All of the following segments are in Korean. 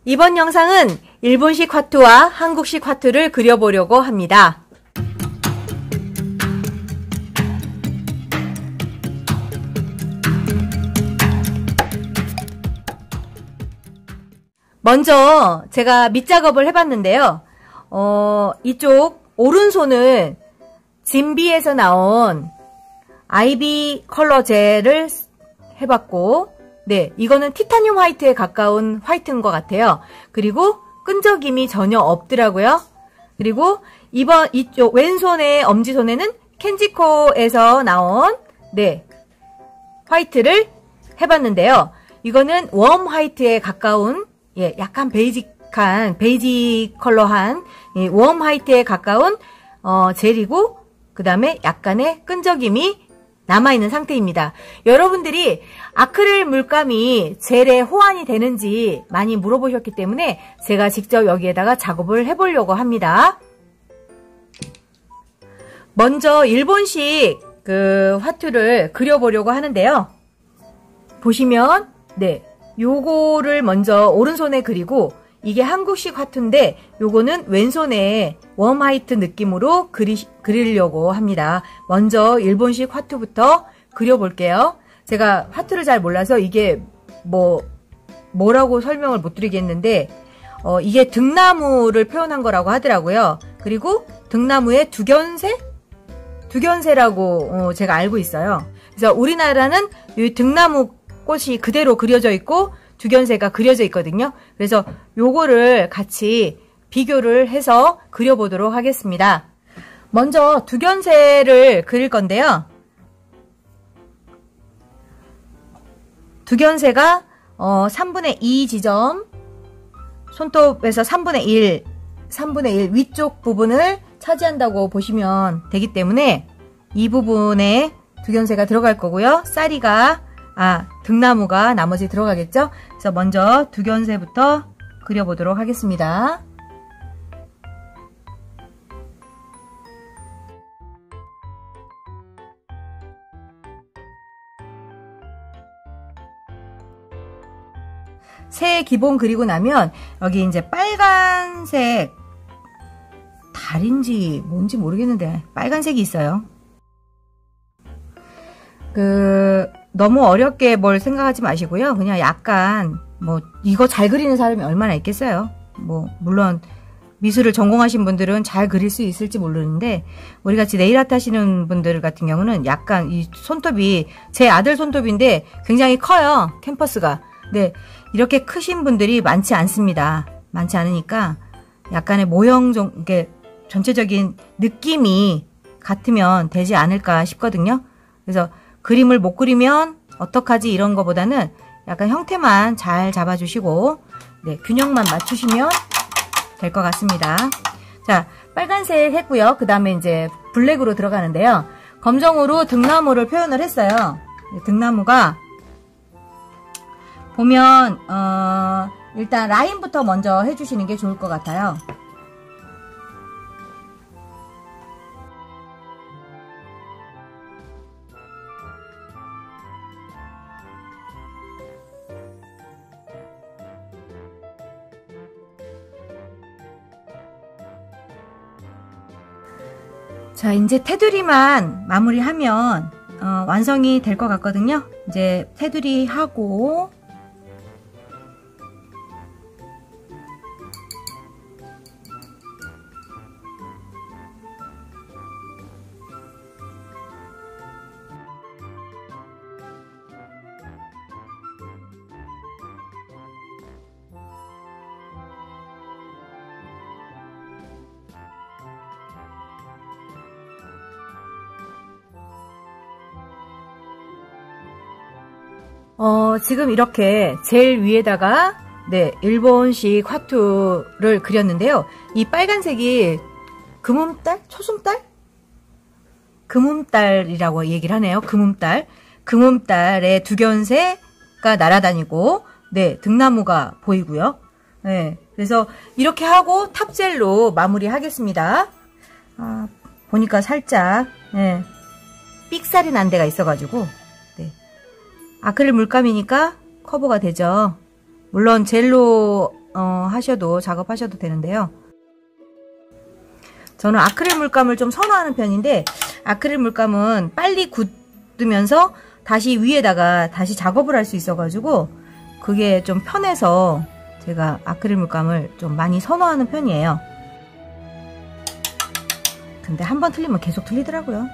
이번 영상은 일본식 화투와 한국식 화투를 그려보려고 합니다. 먼저 제가 밑작업을 해봤는데요. 이쪽 오른손은 진비에서 나온 아이비 컬러 젤을 해봤고, 네, 이거는 티타늄 화이트에 가까운 화이트인 것 같아요. 그리고 끈적임이 전혀 없더라고요. 그리고 이쪽 왼손의 엄지손에는 켄지코에서 나온, 네, 화이트를 해봤는데요. 이거는 웜 화이트에 가까운, 예, 약간 베이직한, 베이지 컬러한, 예, 웜 화이트에 가까운, 젤이고, 그 다음에 약간의 끈적임이 남아있는 상태입니다. 여러분들이 아크릴 물감이 젤에 호환이 되는지 많이 물어보셨기 때문에 제가 직접 여기에다가 작업을 해보려고 합니다. 먼저 일본식 화투를 그려보려고 하는데요. 보시면, 네, 요거를 먼저 오른손에 그리고, 이게 한국식 화투인데 요거는 왼손에 웜 화이트 느낌으로 그리려고 합니다. 먼저 일본식 화투부터 그려볼게요. 제가 화투를 잘 몰라서 이게 뭐라고 설명을 못 드리겠는데, 이게 등나무를 표현한 거라고 하더라고요. 그리고 등나무의 두견새라고 제가 알고 있어요. 그래서 우리나라는 이 등나무 꽃이 그대로 그려져 있고 두견새가 그려져 있거든요. 그래서 요거를 같이 비교를 해서 그려보도록 하겠습니다. 먼저 두견새를 그릴 건데요. 두견새가 3분의 2 지점, 손톱에서 3분의 1 위쪽 부분을 차지한다고 보시면 되기 때문에 이 부분에 두견새가 들어갈 거고요. 쌀이가 등나무가 나머지 들어가겠죠? 그래서 먼저 두견새부터 그려보도록 하겠습니다. 새 기본 그리고 나면 여기 이제 빨간색 달인지 뭔지 모르겠는데 빨간색이 있어요. 너무 어렵게 뭘 생각하지 마시고요. 그냥 약간 이거 잘 그리는 사람이 얼마나 있겠어요. 물론 미술을 전공하신 분들은 잘 그릴 수 있을지 모르는데 우리같이 네일아트 하시는 분들 같은 경우는 약간 이 손톱이 제 아들 손톱인데 굉장히 커요. 캔버스가. 네, 이렇게 크신 분들이 많지 않습니다. 많지 않으니까 약간의 모형 이게 전체적인 느낌이 같으면 되지 않을까 싶거든요. 그래서 그림을 못 그리면 어떡하지 이런 거보다는 약간 형태만 잘 잡아주시고, 네, 균형만 맞추시면 될 것 같습니다. 자, 빨간색 했고요. 그 다음에 이제 블랙으로 들어가는데요. 검정으로 등나무를 표현을 했어요. 등나무가 보면 일단 라인부터 먼저 해주시는 게 좋을 것 같아요. 자, 이제 테두리만 마무리하면 완성이 될 것 같거든요. 이제 테두리 하고 지금 이렇게 젤 위에다가, 네, 일본식 화투를 그렸는데요. 이 빨간색이 금음달? 초승달? 금음달이라고 얘기를 하네요. 금음달. 금음달에 두견새가 날아다니고, 네, 등나무가 보이고요. 네, 그래서 이렇게 하고 탑젤로 마무리하겠습니다. 보니까 살짝, 네, 삑살이 난 데가 있어가지고, 아크릴 물감이니까 커버가 되죠. 물론 젤로 하셔도 작업하셔도 되는데요. 저는 아크릴 물감을 좀 선호하는 편인데 아크릴 물감은 빨리 굳으면서 다시 위에다가 다시 작업을 할 수 있어가지고 그게 좀 편해서 제가 아크릴 물감을 좀 많이 선호하는 편이에요. 근데 한 번 틀리면 계속 틀리더라고요.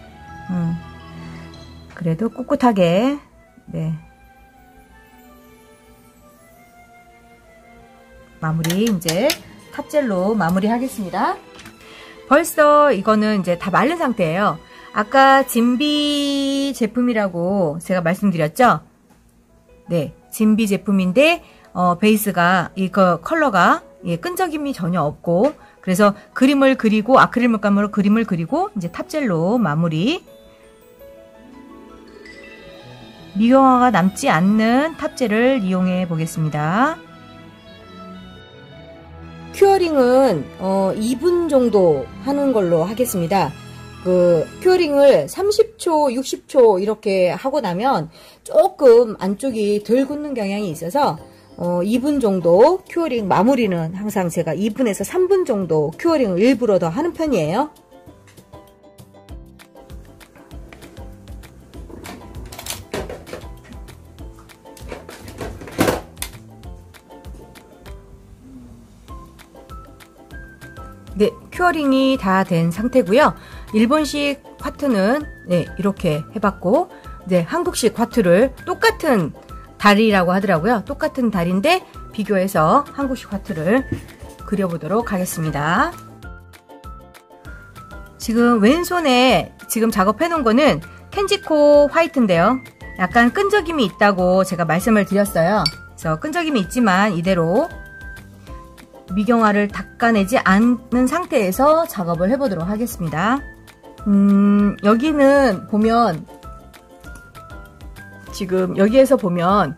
그래도 꿋꿋하게 네. 마무리 이제 탑젤로 마무리 하겠습니다. 벌써 이거는 이제 다 마른 상태예요. 아까 진비 제품이라고 제가 말씀드렸죠? 네, 진비 제품인데 베이스가 이거 컬러가 끈적임이 전혀 없고 그래서 그림을 그리고 아크릴 물감으로 그림을 그리고 이제 탑젤로 마무리. 미경화가 남지 않는 탑젤을 이용해 보겠습니다. 큐어링은 2분 정도 하는 걸로 하겠습니다. 그 큐어링을 30초, 60초 이렇게 하고 나면 조금 안쪽이 덜 굳는 경향이 있어서 2분 정도 큐어링 마무리는 항상 제가 2분에서 3분 정도 큐어링을 일부러 더 하는 편이에요. 네, 큐어링이 다 된 상태고요. 일본식 화투는 네, 이렇게 해봤고 네, 한국식 화투를 똑같은 다리라고 하더라고요. 똑같은 다리인데 비교해서 한국식 화투를 그려보도록 하겠습니다. 지금 왼손에 지금 작업해 놓은 거는 켄지코 화이트인데요. 약간 끈적임이 있다고 제가 말씀을 드렸어요. 그래서 끈적임이 있지만 이대로 미경화를 닦아내지 않는 상태에서 작업을 해보도록 하겠습니다. 여기는 보면 지금 여기에서 보면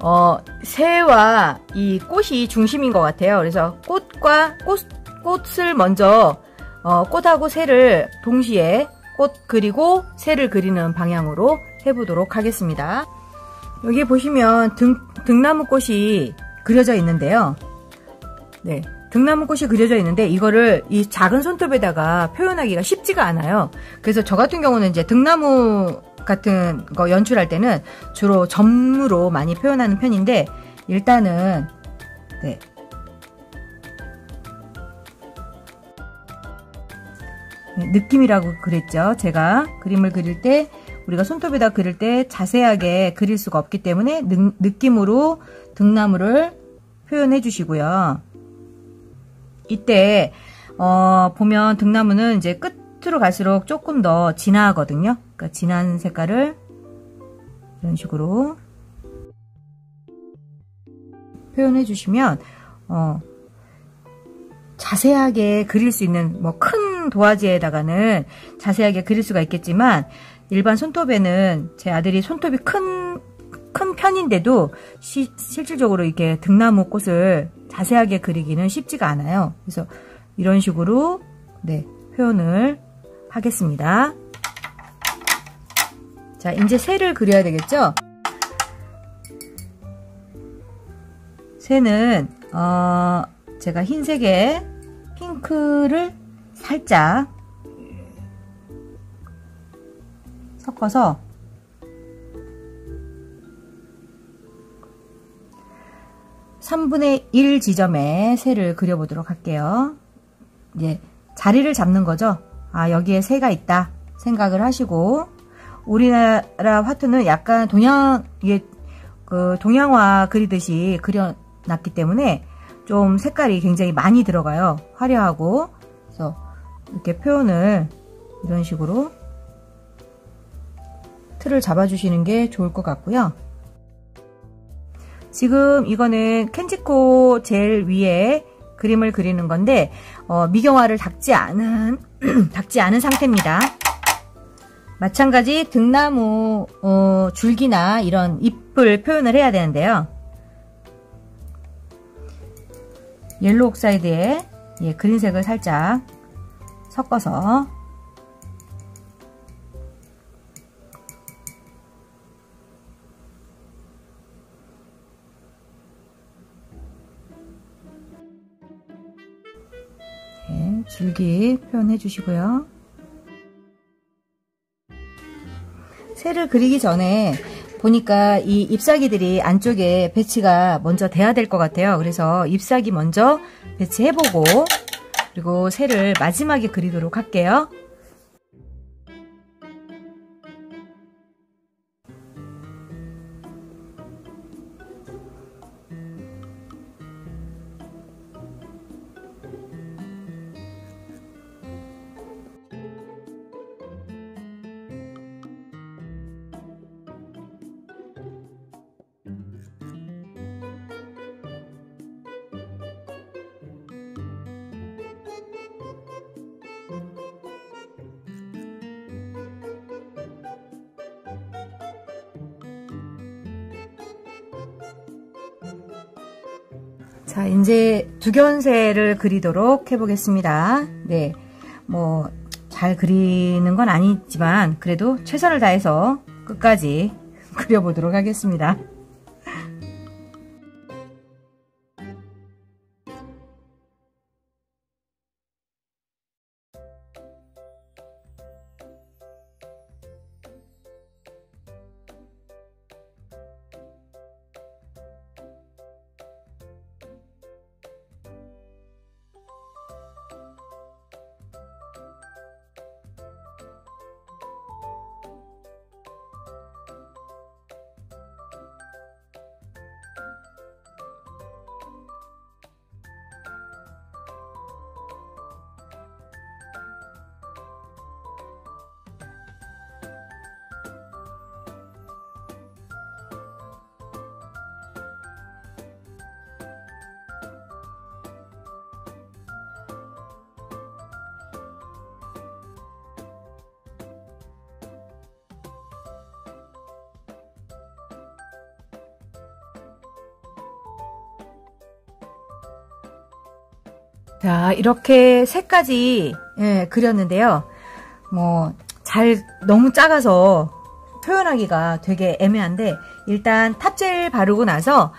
새와 이 꽃이 중심인 것 같아요. 그래서 꽃을 먼저 꽃하고 새를 동시에 꽃 그리고 새를 그리는 방향으로 해보도록 하겠습니다. 여기 보시면 등나무 꽃이 그려져 있는데요. 네, 등나무 꽃이 그려져 있는데 이거를 이 작은 손톱에다가 표현하기가 쉽지가 않아요. 그래서 저 같은 경우는 이제 등나무 같은 거 연출할 때는 주로 점으로 많이 표현하는 편인데 일단은 네. 느낌이라고 그랬죠. 제가 그림을 그릴 때 우리가 손톱에다 그릴 때 자세하게 그릴 수가 없기 때문에 느낌으로 등나무를 표현해 주시고요. 이때 보면 등나무는 이제 끝으로 갈수록 조금 더 진하거든요. 그러니까 진한 색깔을 이런 식으로 표현해 주시면 자세하게 그릴 수 있는 뭐 큰 도화지에다가는 자세하게 그릴 수가 있겠지만 일반 손톱에는 제 아들이 손톱이 큰 편인데도 실질적으로 이렇게 등나무 꽃을 자세하게 그리기는 쉽지가 않아요. 그래서 이런 식으로 네, 표현을 하겠습니다. 자, 이제 새를 그려야 되겠죠? 새는 제가 흰색에 핑크를 살짝 섞어서 (3분의 1) 지점에 새를 그려보도록 할게요. 이제 자리를 잡는 거죠. 아, 여기에 새가 있다 생각을 하시고, 우리나라 화투는 약간 동양화 그리듯이 그려놨기 때문에 좀 색깔이 굉장히 많이 들어가요. 화려하고. 그래서 이렇게 표현을 이런 식으로 틀을 잡아주시는 게 좋을 것 같고요. 지금 이거는 켄지코 젤 위에 그림을 그리는 건데 미경화를 닦지 않은 상태입니다. 마찬가지 등나무 줄기나 이런 잎을 표현을 해야 되는데요. 옐로우 옥사이드에 그린색을 살짝 섞어서 줄기 표현해 주시고요. 새를 그리기 전에 보니까 이 잎사귀들이 안쪽에 배치가 먼저 돼야 될 것 같아요. 그래서 잎사귀 먼저 배치해보고 그리고 새를 마지막에 그리도록 할게요. 자, 이제 두견새를 그리도록 해보겠습니다. 네, 뭐 잘 그리는 건 아니지만 그래도 최선을 다해서 끝까지 그려보도록 하겠습니다. 자, 이렇게 새까지 그렸는데요. 뭐 너무 작아서 표현하기가 되게 애매한데 일단 탑젤 바르고 나서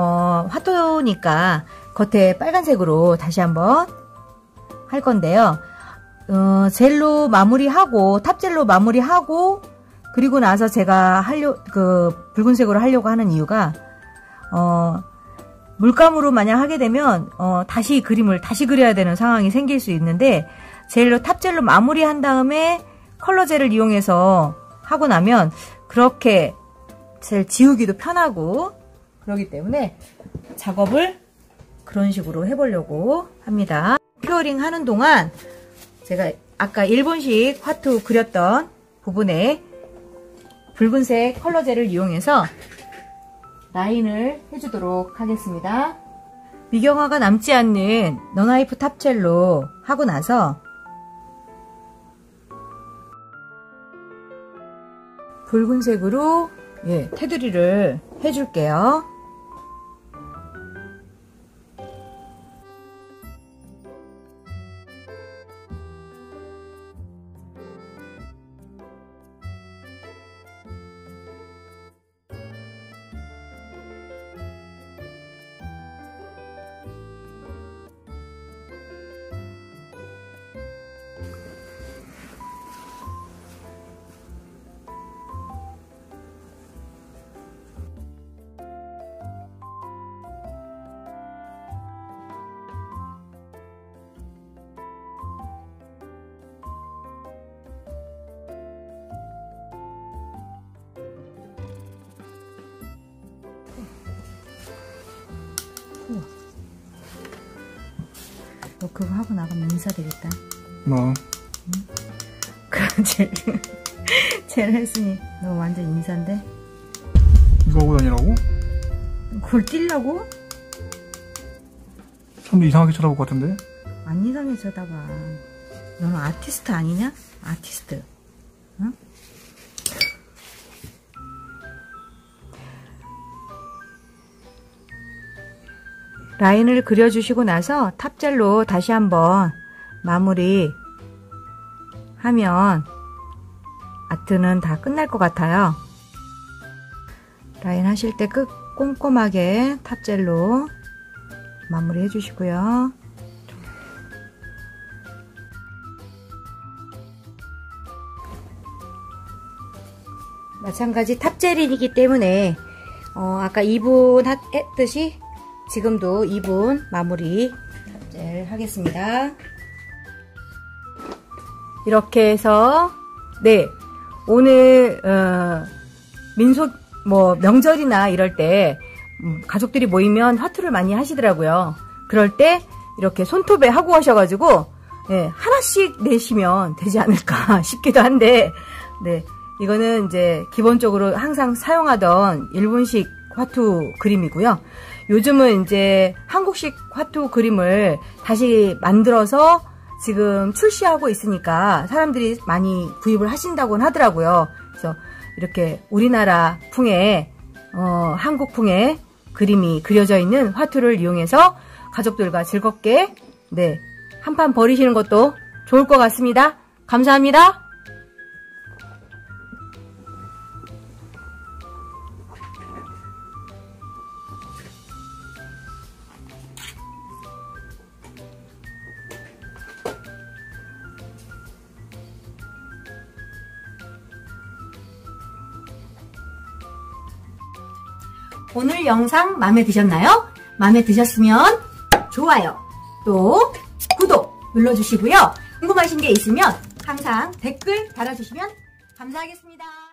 화토니까 겉에 빨간색으로 다시 한번 할 건데요. 젤로 마무리하고 탑젤로 마무리하고 그리고 나서 제가 붉은색으로 하려고 하는 이유가 물감으로 만약 하게 되면 다시 그림을 다시 그려야 되는 상황이 생길 수 있는데 탑젤로 마무리한 다음에 컬러젤을 이용해서 하고 나면 그렇게 젤 지우기도 편하고 그러기 때문에 작업을 그런 식으로 해보려고 합니다. 큐어링 하는 동안 제가 아까 일본식 화투 그렸던 부분에 붉은색 컬러젤을 이용해서 라인을 해주도록 하겠습니다. 미경화가 남지 않는 너나이프 탑젤로 하고 나서 붉은색으로 테두리를 해줄게요. 너 그거 하고 나가면 인사 되겠다. 뭐? 응? 그 젤 했으니 너 완전 인사인데? 이거 하고 다니라고? 그걸 뛸라고? 사람들 이상하게 쳐다볼 것 같은데? 안 이상해 쳐다봐. 너는 아티스트 아니냐? 아티스트. 응? 라인을 그려주시고 나서 탑젤로 다시 한번 마무리 하면 아트는 다 끝날 것 같아요. 라인 하실 때 꼼꼼하게 탑젤로 마무리 해주시고요. 마찬가지 탑젤이기 때문에 아까 2분 했듯이 지금도 2분 마무리 탑젤 하겠습니다. 이렇게 해서 네, 오늘 민속 명절이나 이럴 때 가족들이 모이면 화투를 많이 하시더라고요. 그럴 때 이렇게 손톱에 하고 하셔가지고 네, 하나씩 내시면 되지 않을까 싶기도 한데, 네, 이거는 이제 기본적으로 항상 사용하던 일본식 화투 그림이고요. 요즘은 이제 한국식 화투 그림을 다시 만들어서 지금 출시하고 있으니까 사람들이 많이 구입을 하신다고는 하더라고요. 그래서 이렇게 우리나라 풍의 한국풍의 그림이 그려져 있는 화투를 이용해서 가족들과 즐겁게 네, 한판 벌이시는 것도 좋을 것 같습니다. 감사합니다. 오늘 영상 마음에 드셨나요? 마음에 드셨으면 좋아요, 또 구독 눌러주시고요. 궁금하신 게 있으면 항상 댓글 달아주시면 감사하겠습니다.